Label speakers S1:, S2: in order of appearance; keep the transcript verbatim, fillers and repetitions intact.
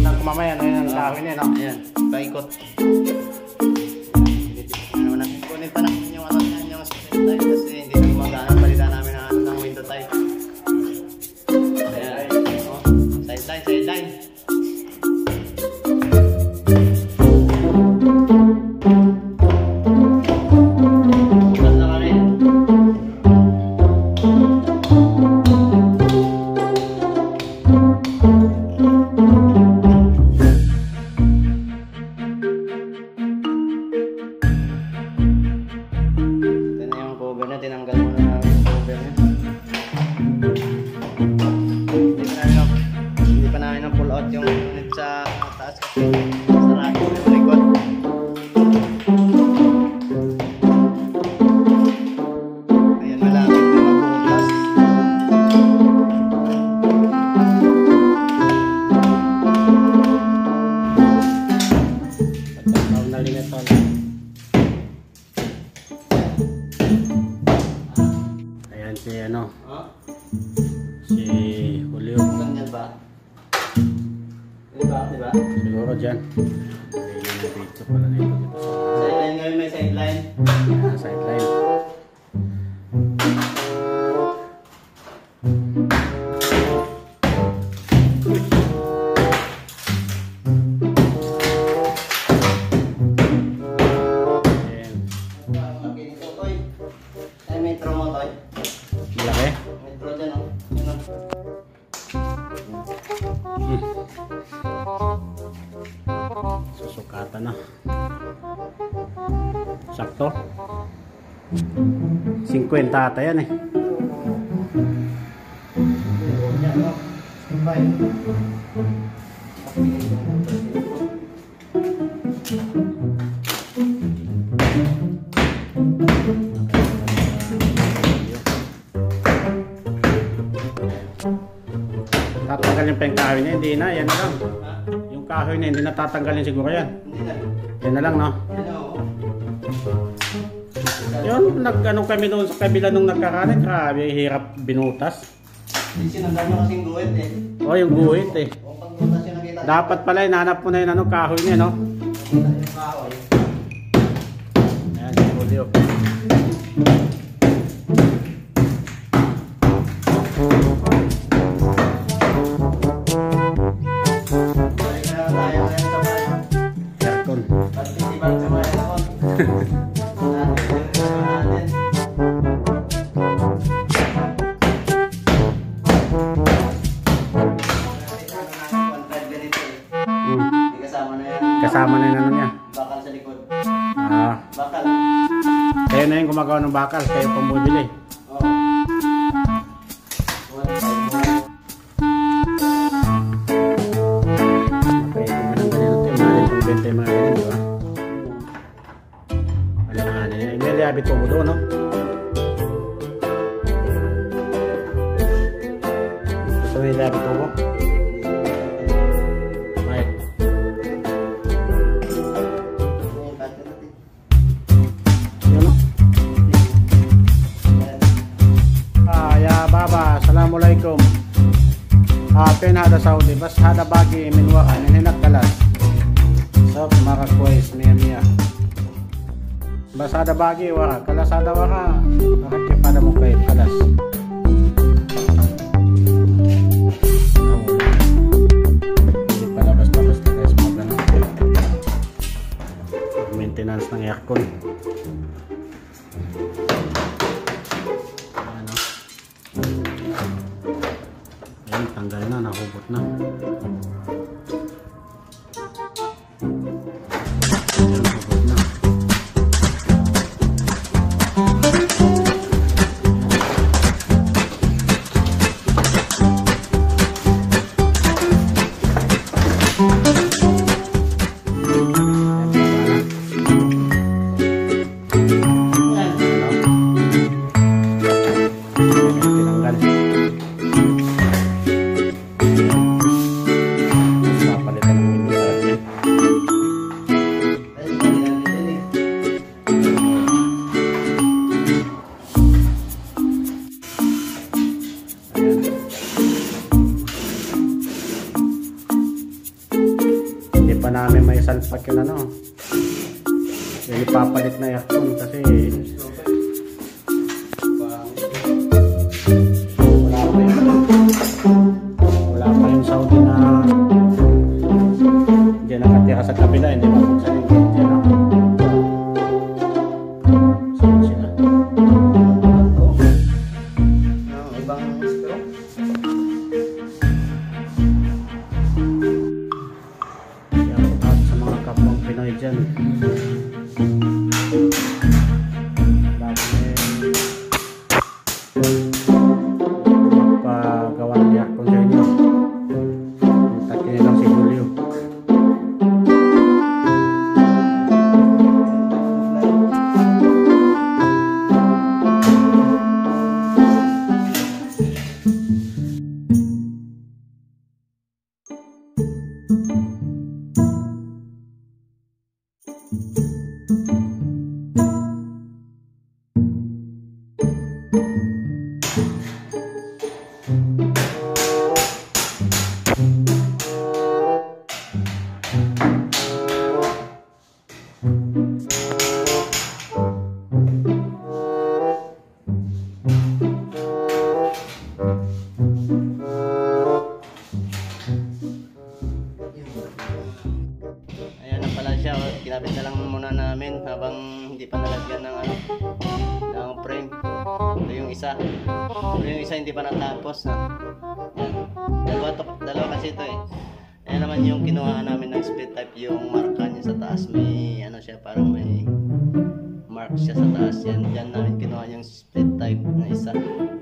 S1: ng kumamaya na yun ang kahoy niya, no?
S2: Ayan, paikot. Ano naman, kunin pa namin yung ano niyan, yung split type kasi hindi na gumagana. Palitan namin ng ano ng window type. Ayan, oh, sideline, sideline. Bukas na kami. Tinanggal muna namin yung cover niya. Hindi pa namin na, hindi pa namin na pull out yung unit sa taas kasi sarado yung likod. Ayan, malapit na magbukas. Pagkakaw na lingaton.
S1: Si ano?
S2: Huh?
S1: Si Julio.
S2: Ganyan ba? Diba? Diba?
S1: Siguro dyan. Ayun yung video pala na ito.
S2: Sideline ngayon, may sideline.
S1: Yan, sideline. Malaki?
S2: Metro dyan, oh. Yun, oh.
S1: Hmm. Susukatan na. Sakto. fifty ata yan eh.
S2: Yan, oh. Standby.
S1: Tatanggalin pa yung kahoy niya, hindi na, yan na lang. Yung kahoy niya, hindi na tatanggalin siguro yan.
S2: Hindi na.
S1: Yan na lang, no?
S2: Yan, oh.
S1: Yun, nag-ano kami doon sa kabila nung nagkakanin, grabe, hirap binutas.
S2: Hindi sinundan nyo kasing guhit eh.
S1: O, yung guhit eh.
S2: O pagbutas yung nakita.
S1: Dapat pala, hinanap mo na yun, ano, kahoy niya, no?
S2: Nakita yung kahoy.
S1: Ayan, si Julio. Aircon. Kasama na yung ano niya.
S2: Bakal sa likod.
S1: Ah,
S2: Bakal.
S1: kayo na yung gumagawa ng bakal, kayo pambubili.
S2: Oo.
S1: Kaya kung anong ganito, yung mahal yung benta yung mga ganito, di ba? Alam nga nila, yung niliyabit po mo doon, no? Gusto mo niliyabit po mo? Right. Yun, no? Ah, ya baba, assalamualaikum. Ah, pen hada Saudi, bas hada bagi minwakan, hinak kalas. Sob, makakwais, miya miya. Bas hada bagi waka, kalas hada waka, nakakipada mo kayo, kalas. Hindi pala basta-basta guys, magano. Maintenance ng aircon. Ano? Ayan, tanggal na, nahubot na. Ayan, hubot na. Ayan. namin may salpak yun ano. Yung ipapalit na aircon kasi wala pa yun. Wala pa yung Saudi na hindi nakatira sa kabila, hindi ba kung saan yung dyan ako. Saan sila?
S2: Ang ibang screw.
S1: Shout out sa mga kapwang Pinoy dyan. Bakit magpagawa ng aircon sa inyo? Kontakin nyo lang si Julio.
S2: Ayan na pala siya, oh. Kinabit na lang muna namin habang hindi pa nalagyan ng ano, ng frame. Ito yung isa. Ito yung isa hindi pa natapos. Ha? Yan. Dalawa, to, dalawa kasi ito eh. Ayan naman yung kinuha namin ng split type, yung marka niya sa taas. May ano siya, parang may mark siya sa taas. Yan, dyan namin kinuha yung split type na isa.